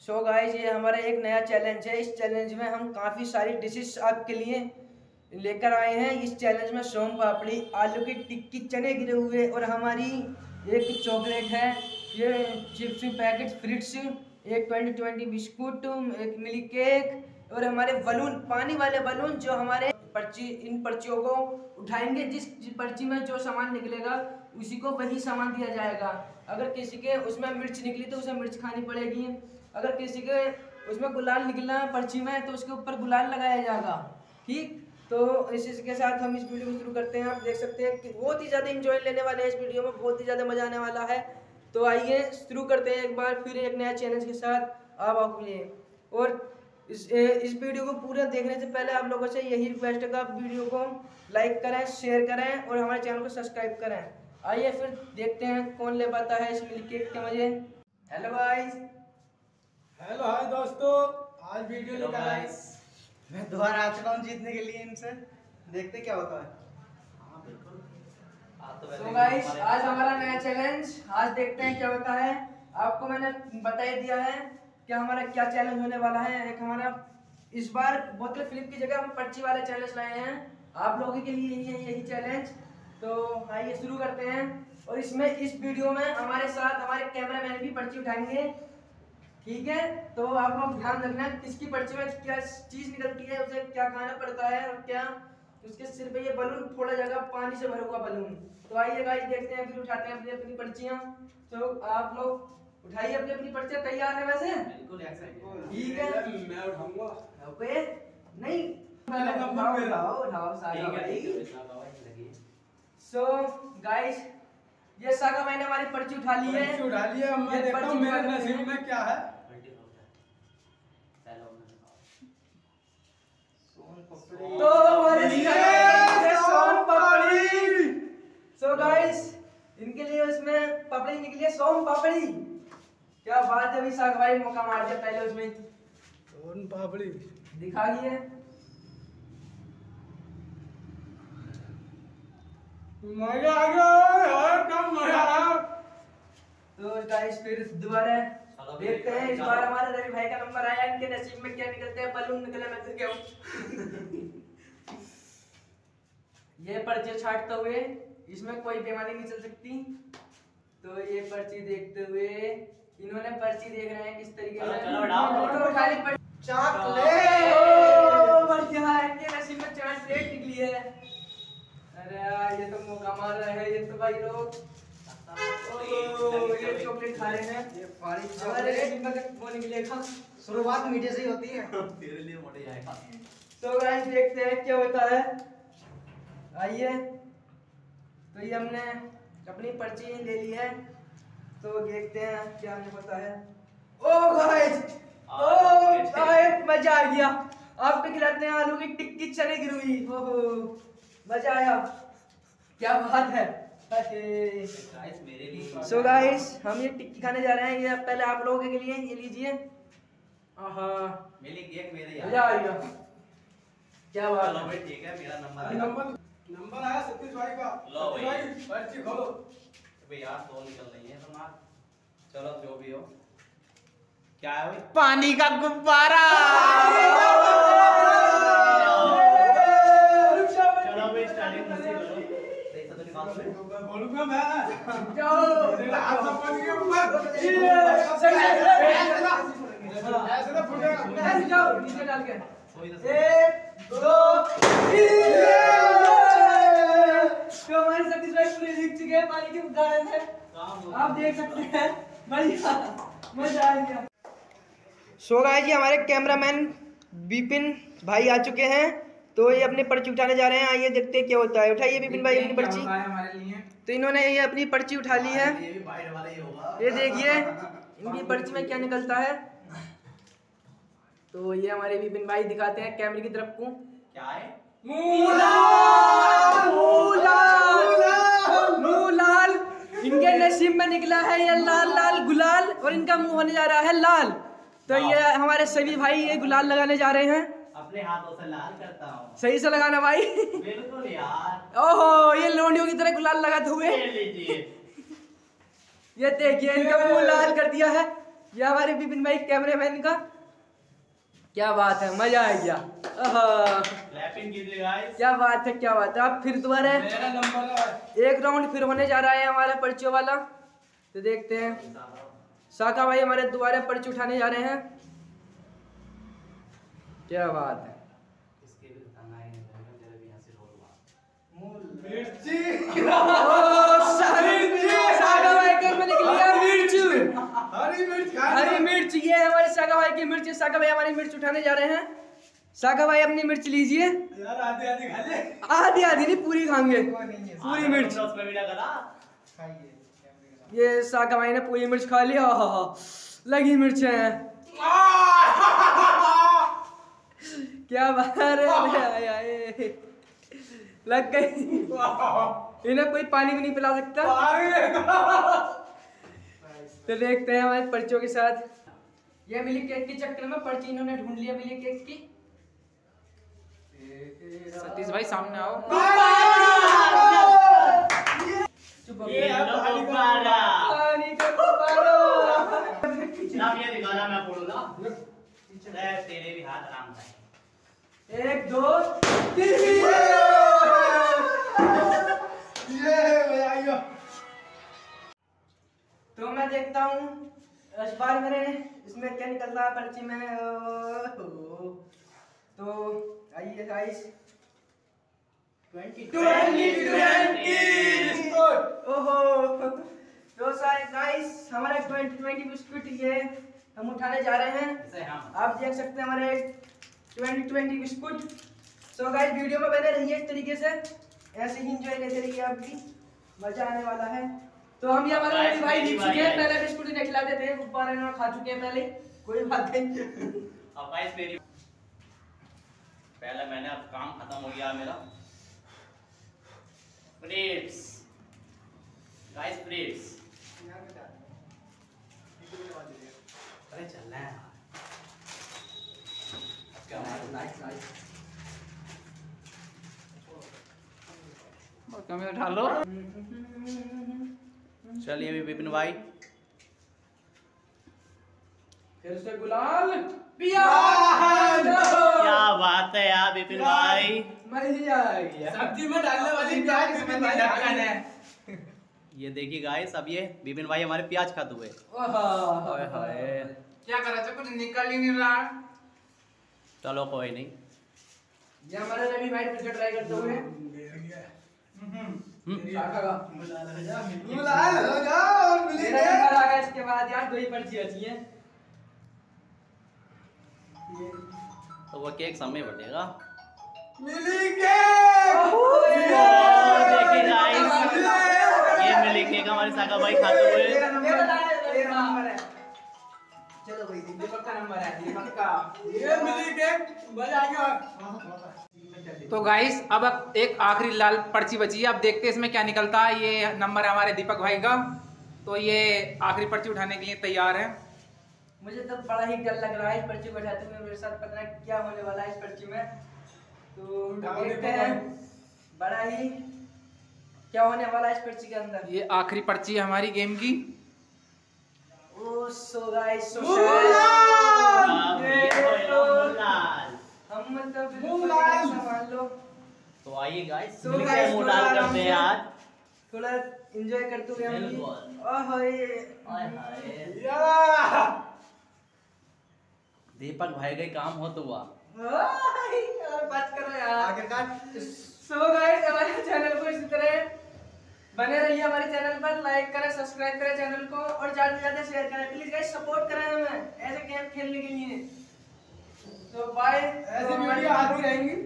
So guys ये हमारा एक नया चैलेंज है। इस चैलेंज में हम काफ़ी सारी डिशेस आपके लिए लेकर आए हैं। इस चैलेंज में सोम पापड़ी, आलू की टिक्की, चने गिरे हुए और हमारी एक चॉकलेट है, ये चिप्स पैकेट, फ्रिट्स, एक 2020 बिस्कुट, एक मिल्क केक और हमारे बलून, पानी वाले बलून जो हमारे पर्ची, इन पर्चियों को उठाएंगे। जिस पर्ची में जो सामान निकलेगा उसी को वही सामान दिया जाएगा। अगर किसी के उसमें मिर्च निकली तो उसे मिर्च खानी पड़ेगी। अगर किसी के उसमें गुलाल निकला पर्ची में तो उसके ऊपर गुलाल लगाया जाएगा। ठीक, तो इसी के साथ हम इस वीडियो को शुरू करते हैं। आप देख सकते हैं कि बहुत ही ज़्यादा इंजॉय लेने वाले हैं इस वीडियो में, बहुत ही ज़्यादा मजा आने वाला है। तो आइए शुरू करते हैं एक बार फिर एक नया चैलेंज के साथ आपके लिए। और इस वीडियो को पूरा देखने से पहले आप लोगों से यही रिक्वेस्ट है कि आप वीडियो को लाइक करें, शेयर करें और हमारे चैनल को सब्सक्राइब करें। आइए फिर देखते हैं कौन ले पाता है इस मिल्क केक के मजे। हेलो गाइस, हेलो हाय दोस्तों, आज वीडियो लेकर आए। मैं दोबारा आ चुका हूँ जीतने के लिए इनसे, देखते क्या होता है। हाँ बिल्कुल। तो गाइस आज हमारा नया चैलेंज, आज देखते हैं क्या होता है। आपको मैंने बता ही दिया है कि हमारा क्या चैलेंज होने वाला है। एक हमारा इस बार बोतल फ्लिप की जगह हम पर्ची वाला चैलेंज लाए हैं आप लोगों के लिए, यही चैलेंज। तो आइए शुरू करते हैं। और इसमें इस वीडियो में हमारे साथ हमारे कैमरामैन भी पर्ची उठाएंगे, ठीक है। तो आप लोग ध्यान रखना किसकी पर्ची में क्या चीज निकलती है, उसे क्या खाना पड़ता है और क्या उसके सिर पे ये बलून, थोड़ा जगह पानी से भरा हुआ बलून। तो आइए गाइस देखते हैं, फिर उठाते हैं अपनी अपनी पर्चियां। तो आप लोग उठाइए अपनी अपनी पर्चियां। तैयार है वैसे? बिल्कुल ठीक है, मैं उठाऊंगा। ओके, नहीं उठाओ सागा भाई। सो गाइस ये सागा भाई ने हमारी पर्ची उठा ली है। मैं देखता हूं मेरे नसीब में क्या है। तो सोन पापड़ी। सो गाइस इनके लिए उसमें पापड़ी निकली है, सोन पापड़ी। क्या बात है, अभी साग भाई मौका मार दिया पहले उसमें सोन पापड़ी दिखा दी है। मजा आ गया यार, कम मजा आया। तो गाइस फिर दोबारा देखते हैं। इस बार हमारे रवि भाई का नंबर आया, इनके नसीब में क्या निकलते हैं। बलून निकले, मैं तो क्या हूं। ये पर्ची छाटते हुए इसमें कोई बेईमानी नहीं चल सकती। तो ये पर्ची देखते हुए इन्होंने पर्ची देख रहे हैं किस तरीके से। चॉकलेट, इनके नसीब में चॉकलेट निकली है। अरे यार ये तो मौका मार रहे हैं ये तो भाई लोग। ये चॉकलेट खा रहे हैं, ये फाड़ी चॉकलेट वो निकलेगा। शुरुआत मीठे से ही होती है। तेरे लिए मोटे जाएगा। तो गाइस देखते हैं क्या होता है। आइए, तो ये हमने अपनी पर्ची ले ली है, तो देखते हैं क्या होता है। ओ गाइस, मजा आ गया। आपको खिलाते हैं आलू की टिक्की, चने की रुई। ओहो मजा आया, क्या बात है। सो गाइस हम ये टिक्की खाने जा रहे हैं। ये पहले आप लोगों के लिए ये लीजिए। आहा मजा आ गया, क्या बात है। ठीक है, मेरा नंबर आया सतीश भाई का। लो भाई पर्ची खोलो। भाई यार तो निकल रही है तुम्हारा। चलो जो भी हो। क्या है भाई? पानी का गुब्बारा। चलो भाई स्टार्टिंग से करो। सही तो निकाल दो। बोलूंगा मैं। जाओ तेरा हाथ सब बन गया ऊपर। सही ऐसे ना फूटेगा। ऐसे जाओ नीचे डाल के। सोई तो 1 2 3। तो हमारे सतीश भाई पूरे जीत चुके हैं पानी के उदाहरण में, आप देख सकते हैं। बढ़िया, मजा आ गया। सो गाइस जी हमारे कैमरामैन विपिन भाई आ चुके हैं, तो ये अपनी पर्ची उठाने जा रहे हैं। आइए देखते हैं क्या होता है। उठाइए विपिन भाई अपनी पर्ची। हमारे लिए तो इन्होंने ये अपनी पर्ची उठा ली है। ये भी बाइट वाला ही होगा। ये देखिए इनकी पर्ची में क्या निकलता है। तो ये हमारे विपिन भाई दिखाते हैं कैमरे की तरफ को। क्या है? लाल। इनके नसीब में निकला है ये लाल लाल गुलाल और इनका मुंह होने जा रहा है लाल। तो ये हमारे सभी भाई ये गुलाल लगाने जा रहे हैं। अपने हाथों से लाल करता हूँ। सही से लगाना भाई। बिल्कुल यार। ओहो ये लोंडियों की तरह गुलाल लगाते हुए। ले लीजिए। ये देखिए इनका मुंह लाल कर दिया है। ये हमारे विपिन भाई कैमरामैन का, क्या बात है, मजा आ गया। क्लैपिंग कीजिए गाइस। क्या बात है, क्या बात है। अब फिर दोबारा मेरा नंबर है। एक राउंड फिर होने जा रहा है हमारा पर्चियों वाला, तो देखते हैं। साका भाई हमारे दोबारा पर्ची उठाने जा रहे हैं। क्या बात है। इसके भी खतरनाक है, तेरे भी यहाँ से रोल हुआ। मिर्ची। साका भाई कर में निकल गया मिर्च। हरी मिर्च खा। हरी मिर्च, ये हमारे साका भाई की मिर्च। साका भाई हमारी मिर्च उठाने जा रहे हैं। साका भाई अपनी मिर्च लीजिए। यार आधी आधी खा ले। आधी आधी नहीं, पूरी खाएंगे पूरी मिर्च। उसमें भी लगा था। ये साका भाई ने पूरी मिर्च खा लिया। लगी मिर्च है। क्या बात है, लग गई। इन्हें कोई पानी भी नहीं पिला सकता। तो देखते हैं हमारे पर्चियों के साथ। ये मिली केक के चक्कर में पर्ची इन्होंने ढूंढ लिया मिली केक की। सतीश भाई सामने आओ। ये गुब्बारा। पानी का गुब्बारा। ना ये दिखाना मैं फोड़ूंगा। तेरे भी हाथ आराम से। 1 2 3। तो मैं देखता हूँ इस बार मेरे इसमें क्या निकल रहा है पर्ची में। तो आइए गाइस 2020। ओहो, तो गाइस हमारा 2020 बिस्कुट ये हम उठाने जा रहे हैं। आप देख सकते हैं हमारे 2020 बिस्कुट। सो गाइस वीडियो में बने रहिए इस तरीके से, ऐसे ही एंजॉय करते रहिए, आप भी मजा आने वाला है। तो हम ये हमारे Guys, भाई मेरी जीत बारी चुके हैं, है। पहले बिस्कुट इन्हें खिला देते हैं, गुब्बारे इन्होंने खा चुके हैं पहले, कोई बात नहीं। अब गाइस मेरी पहले मैंने, अब काम खत्म हो गया मेरा। Plates guys, plates. अरे चलना है क्या नाइस नाइस। कैमरा उठा लो। चलिए अभी विपिन भाई। फिर से गुलाल पिया। क्या बात है यार विपिन भाई। मजा आ गया। सब्जी में डालने वाली प्याज इसमें नहीं ढक्कन है। ये देखिए गाइस, अब ये विपिन भाई हमारे प्याज खाते हुए। हाय हाय। क्या करा था, कुछ निकल ही नहीं रहा। चलो कोई नहीं। ये हमारे रवि भाई फिर से ट्राई करते हुए। साका का गुलाल हो जा और मिली मेरा नंबर आ गया। इसके बाद यार 2 ही पर्ची बची है। तो वो केक समय बटेगा। मिली के। देखिए गाइस, ये मिली केक हमारे साका भाई खाते हुए। मेरा नंबर है। चलो भाई दीपक का नंबर है, दीपक का। ये मिली के मजा आ गया। तो गाइस अब एक आखिरी लाल पर्ची बची है, अब देखते हैं इसमें क्या निकलता है। ये नंबर है हमारे दीपक भाई का, तो ये आखिरी पर्ची उठाने के लिए तैयार है। मुझे तो बड़ा ही डर लग रहा है इस पर्ची को उठाते हुए। मेरे साथ पता नहीं क्या होने वाला है इस पर्ची में, तो देखते हैं बड़ा ही क्या होने वाला है इस पर्ची के अंदर। ये आखिरी पर्ची है हमारी गेम की। ओ सो गाइस, सो अब ये तो लाल। हम मतलब मुलाल। मान लो तो आइए गाइस, So मिलके guys, मुंह थोड़ा डाल आराम करते से। हैं आज। थोड़ा एंजॉय करते हुए हम भी। बिल्कुल। ओहो ये हाय हाय। या दीपक भाई का काम हो तो हुआ। और बात करो यार। आगे काट। सो गाइस हमारे चैनल को इसी तरह बने रहिए, हमारे चैनल पर लाइक करें, सब्सक्राइब करें चैनल को, और ज्यादा से ज्यादा शेयर करें। प्लीज गाइस सपोर्ट करें हमें ऐसे गेम खेलने के लिए। तो बाय। ऐसी वीडियो आती रहेंगी।